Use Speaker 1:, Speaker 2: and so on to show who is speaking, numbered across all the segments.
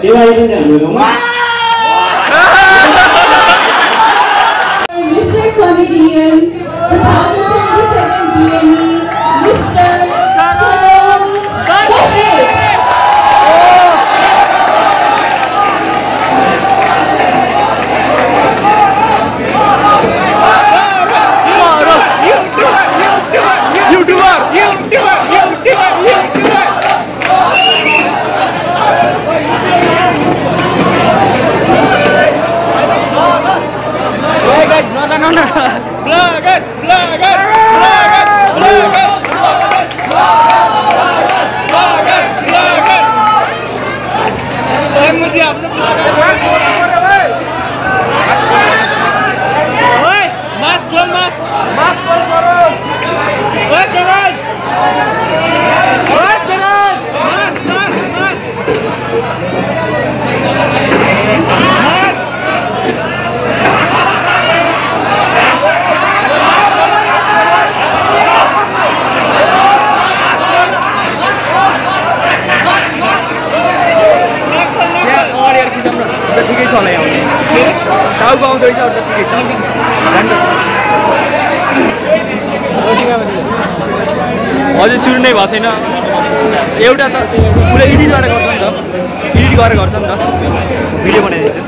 Speaker 1: देवाई पनि हाम्रो गाउँमा
Speaker 2: Mr. Comedian 2077 BME Mr. Saroz Bashir.
Speaker 3: अझै सुरु नै भएको छैन एउटा त पुरै एडिट गरेर गर्छ नि त भिडियो बनाइदिन्छ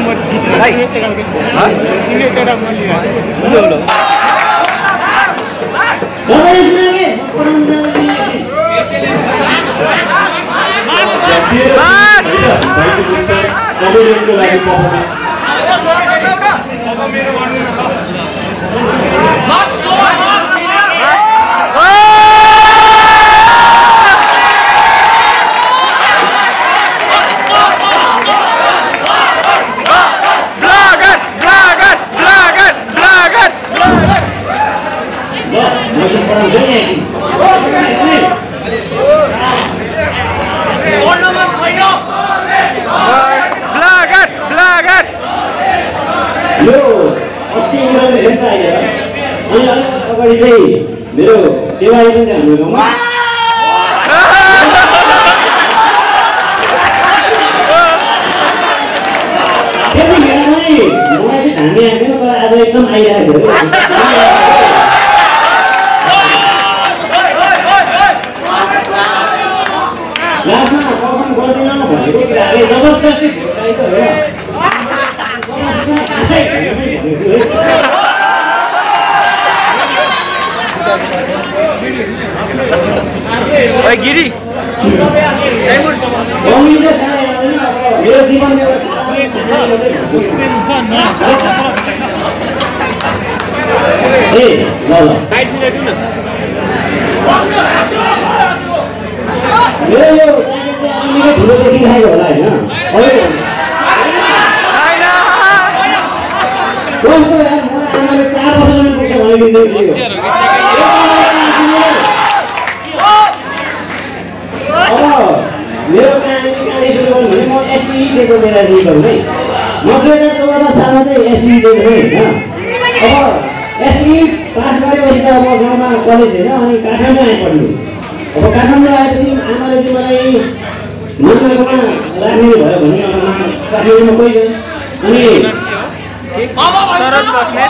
Speaker 1: अगाडि चाहिँ मेरो देवाई पनि हाम्रो गाउँमा त्यतिखेर पनि मलाई चाहिँ धामी आएको तर आज एकदम आइरहेको थियो लास्टमा कफन गर्दिनँ भनेको कुराले जबरजस्ती भेटाइ त
Speaker 3: हो गिरी
Speaker 1: मेरो जीवन ठुलो देखिरहेको होला होइन कस्तो यार मलाई आमाले 4 वर्षसम्म पुग्छ भनेदेखि मेरो कहानी सुरु गर्नु भने म एससी दिएको बेला दिएको है म 2014 सालमा चाहिँ एससी दिएको होइन अब एससी पास गरेपछि त म गाउँमा कलेज होइन अनि काठमाडौँ आइपढ्नु अब काठमाडौँ आएपछि आमाले चाहिँ मलाई मामाकोमा राख्ने भयो भने काठमाडौँमा कोही अनि
Speaker 3: सरज बस्ने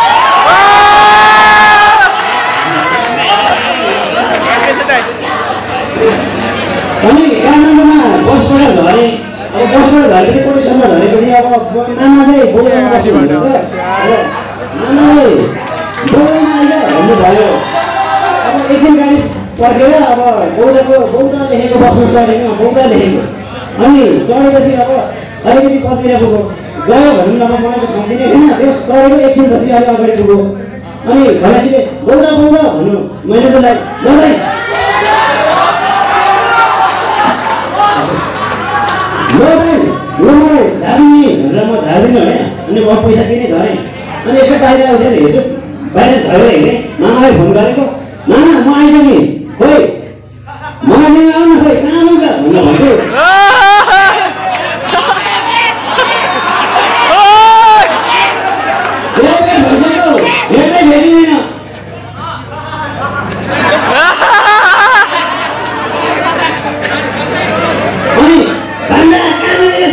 Speaker 1: अनि काठमाडौँमा बसबाट झरेँ अब बसबाट झरेपछि कोटीसम्म झरेपछि अब मामा चाहिँ बोल्न बस्नु हुन्छ मामाले बोल्दैन अहिले भन्नुभयो अब एकछिन गाडी पर्खेर अब बौद्ध लेखेको बसमा चढेको बौद्ध लेखेको अनि चढेपछि अब अलिकति कतितिर पुग्यो गयो भनौँ न अब मलाई त खाँदिनै थिएन त्यो चढेको एकछिन पछि अलिक अगाडि पुग्यो अनि खलासीले बौद्ध भन्नु मैले त मलाई मलाई झारिने भनेर म झारिदिनँ होइन अनि म पैसा किने झरेँ अनि यसो बाहिर उठेर हेर्छु बाहिर झरेर हेरेँ मामालाई फोन गरेको मामा म आइसकेँ खोइ मलाई लिन आउनु खोइ कहाँ आउनु त भनेर भन्छु हेर्दै भेटिँदैन अनि भन्दा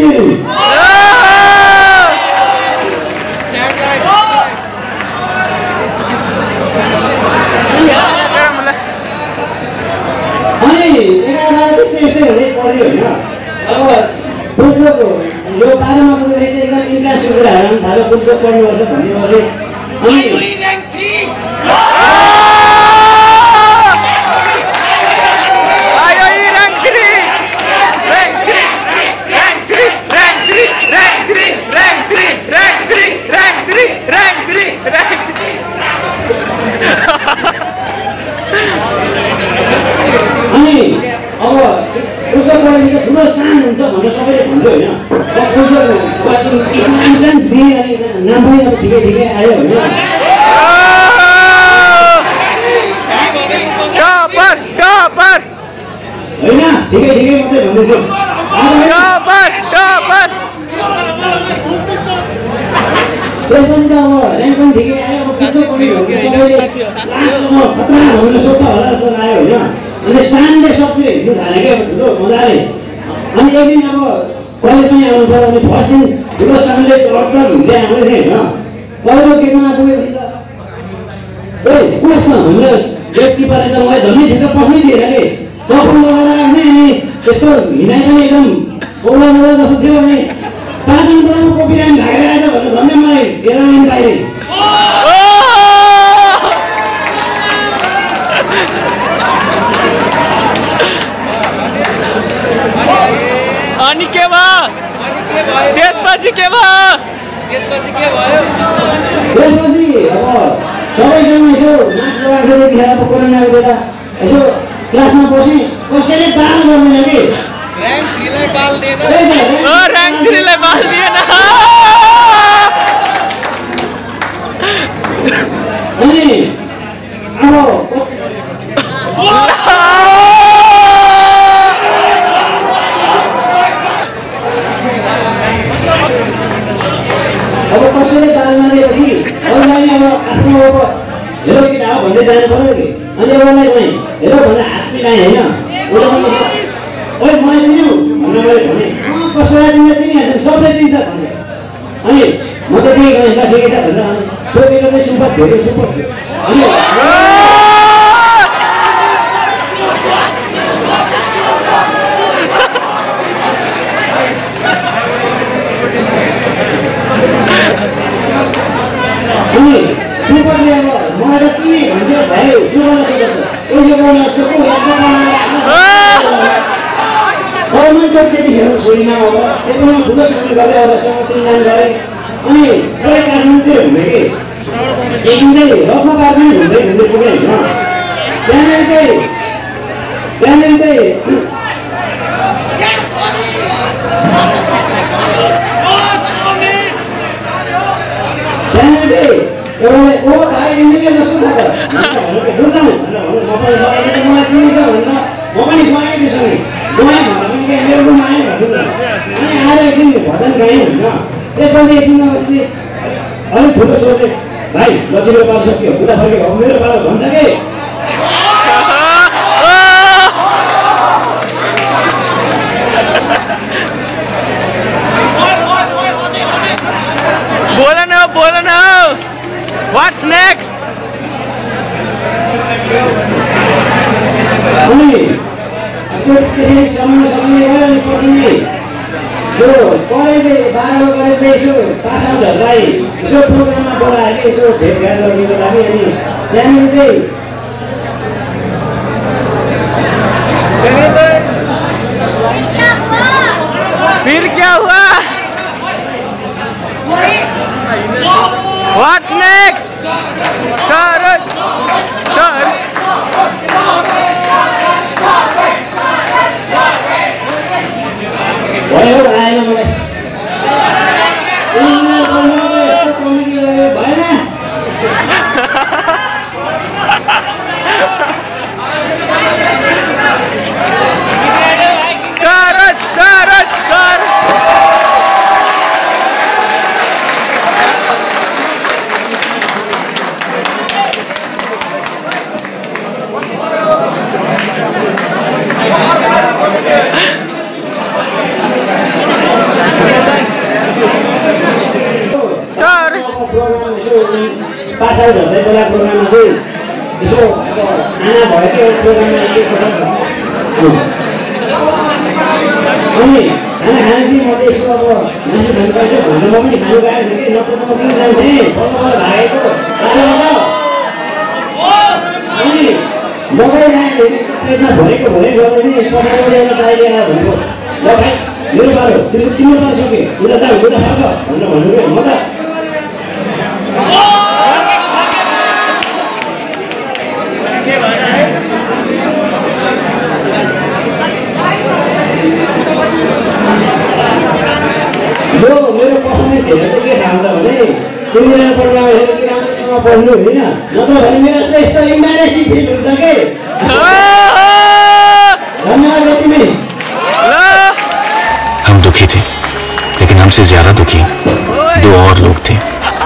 Speaker 1: अनि एघार त्यस्तै हुँदै पढ्यो होइन। अब बुझ्चोक यो बाह्रमा पुगेर चाहिँ एकदम इन्ट्रेस्टिङ कुराहरू आउनु थाल्यो, बुझ्चोक पढ्नुपर्छ भन्ने गरे। अनि अब बुझ्चोक पढ्ने ठुलो सान हुन्छ भनेर सबैले भन्थ्यो होइन। इन्ट्रान्स दिएँ अनि नाम पनि अब ठिकै ठिकै आयो होइन। होइन ठिकै ठिकै मात्रै भन्दैछु। त्यसपछि त अब ऱ्याङ्क पनि ठिकै आयो। अब बुझ्चोक पढ्ने सबैले लास्टमा खतरा भनेर सोध्छ होला जस्तो आयो होइन। अनि सानले सक्ने हिँड्नु थाल्यो क्या ठुलो मजाले। अनि एक दिन अब कलेज पनि आउनु पऱ्यो भने फर्स्ट दिन ठुलो सानले टक हिँड्दै आउँदै थिएँ होइन। कलेजको गेटमा पुगेपछि त ओइ कोस् न भनेर गेट किपरले त मलाई धनी भित्र पस्नै दिएन कि चप्पल लगाएर आएको थिएँ। अनि त्यस्तो हिँडाइ पनि एकदम औला दौला जस्तो थियो। अनि 5 मिनटमा कोपी लाइन भागेर आएछ भनेर झन्डै मलाई बेला लाइन बाहिर।
Speaker 3: अनि के भयो? त्यसपछि के भयो?
Speaker 1: त्यसपछि अब सबैसँग यसो मास्क लगाएको थियो त्यतिखेर अब कोरोनाको बेला यसो क्लासमा बसेँ, कसैले बाल गर्दैन कि।
Speaker 3: ऱ्याङ्क 3 लाई बाल दिएन।
Speaker 1: अनि अब कसैले बाल नदिएपछि अरूलाई अब आफ्नो अब हेरो केटा हो भन्दै जानु पर्यो कि। अनि एउटालाई पनि हेरो भनेर हात मिलाएँ होइन। ओइ मलाई दिनु भनेर मैले भने कसैलाई दिन्छ दिइहाल्छ सबले दिन्छ भने। अनि म त त्यही गरेँ ल ठिकै छ भनेर। अनि त्यो केटा चाहिँ सुपर थियो सुपर थियो। अनि सुपरले अब मलाई त किने भन्थ्यो भाइ सुपरलाई सोध्छ ओ यो बोल्न जस्तो को गभर्मेन्ट जब त्यतिखेर छोडिन। अब एकदम ठुलो सामने गर्दै अब 3 लाइन गरेँ। अनि पुरै काठमाडौँतिर घुमेँ कि एक दिन चाहिँ रत्नपार पनि घुम्दै घुम्दै पुगेँ होइन। त्यहाँनिर चाहिँ एउटाले ओ भाइ इन्जिनियर जस्तो छ त बुझाउँ भनेर म पनि मलाई चिनिन्छ भनेर म पनि गएँ त्यसो नि गएँ भन्दा पनि क्या मेरो रुम आएँ भन्नु। अनि आएर एकछिन भजन गाएँ होइन। त्यसपछि एकछिनमा पछि अलिक ठुलो सोधेँ भाइ ल तिम्रो पालो सक्यो उता फर्क्यो अब मेरो पालो भन्छ कि
Speaker 3: बोल न What's next?
Speaker 1: अनि त्यसरी समय पछि नि यो कलेजले 12 कलेजले यसो पास आउटहरूलाई यसो प्रोग्राममा बोलायो कि यसो भेटघाट गर्नुको लागि। अनि त्यहाँनिर चाहिँ
Speaker 3: फिर क्या हुआ? What's next? Sir.
Speaker 1: भयो आएन मलाई भएन। पास आउट हुँदै बेला प्रोग्राममा चाहिँ यसो अब आना भयो कि एउटा प्रोग्राममा एकपल्ट अनि खाना खाँदाखेरि म चाहिँ यसो अब मासु खानु पाइन्छ भनेर म पनि खानु गएको थिएँ कि नत्र त म किन जान्थेँ बल्ल भागेको अनि मकै खाएँ पेटमा भरेको गर्दै थिएँ पछाडिबाट एउटा दाइ लिएर भनेको ल भाइ मेरो बारो तिम्रो बार सक्यो उता फर्क भनेर भन्नुभयो म त यो मेरो पर्फर्मेन्स हेरेर चाहिँ के थाहा हुन्छ भने 3 दिनको प्रोग्राम हेरेर कि राम्रोसँग पढ्नु होइन नत्र भने मेरो यस्तो इम्बारेसिङ फिल हुन्छ के धन्यवाद यति नै
Speaker 4: हम दुखी थे लेकिन हमसे ज्यादा दुखी 2 और लोग थे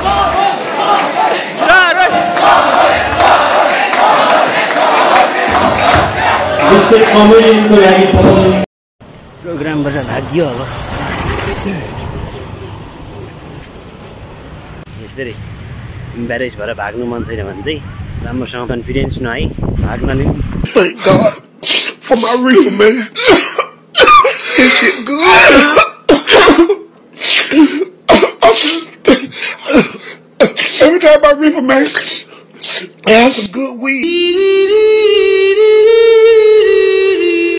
Speaker 1: प्रोग्रामबाट भाग्यो अब यसरी इम्ब्यारेस भएर भाग्नु मन छैन भने चाहिँ राम्रोसँग कन्फिडेन्स नआई भाग्नाले
Speaker 5: Thank God for my reefer, man. This shit good. Every time I reefer, man, I have some good weed.